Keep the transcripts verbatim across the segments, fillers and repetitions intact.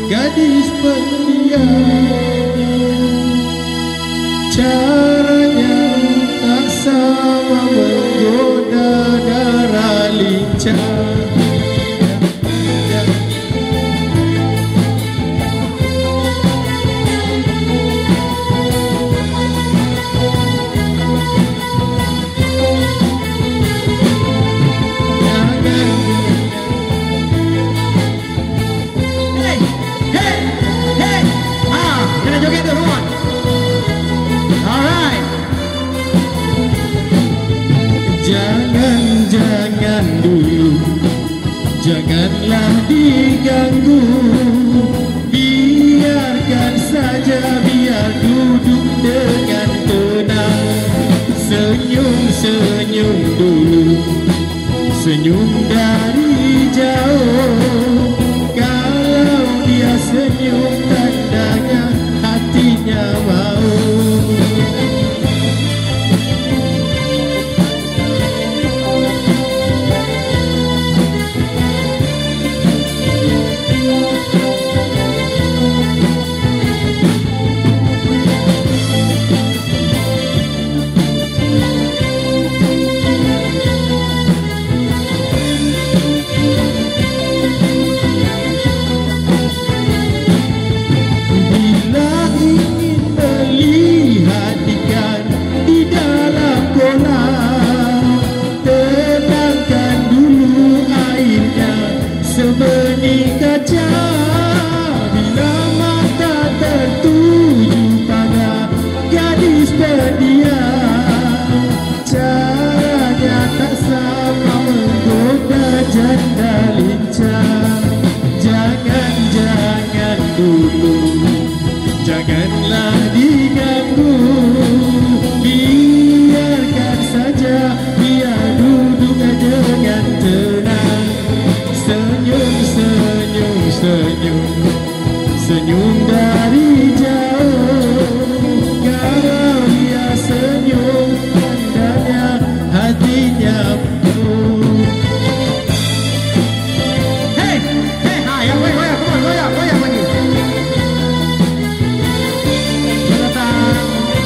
gadis pendiam. Caranya tak sama menggoda darah lincah. Jangan-jangan dulu, janganlah diganggu. Biarkan saja, biar duduk dengan tenang. Senyum-senyum dulu, senyum dari jauh. Kalau dia senyum, tandanya hatinya mau. Sebenih kaca, bila mata tertuju pada gadis pendiam. Caranya tak sama menggoda janda lincah. Jangan-jangan dulu, janganlah diganggu. Biarkan saja, biar duduk dengan tenang. Senyum-senyum, senyum, senyum dari jauh. Kalau dia senyum, tandanya hatinya penuh. Hey, hey, ha, yang goyang, goyang, come on, goyang, goyang lagi. Datang.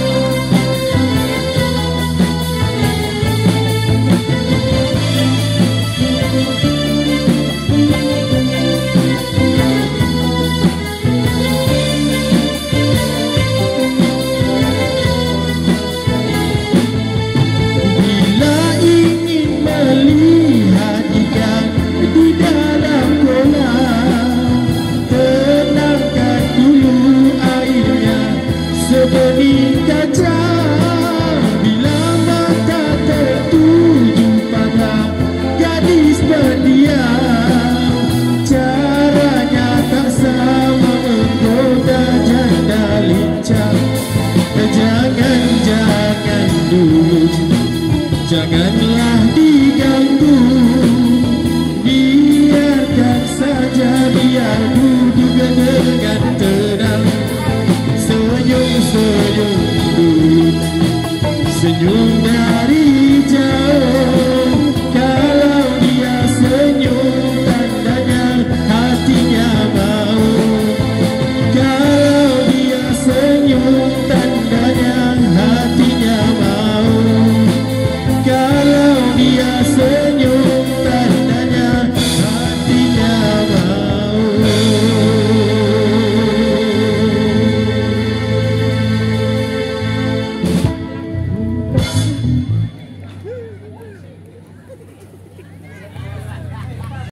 Sebenih kaca, bila mata tertuju pada gadis pendiam. Caranya tak sama menggoda janda lincah. Jangan-jangan dulu, janganlah diganggu. Biarkan saja, biar duduk dengan tenang. Senyum-senyum dulu, senyum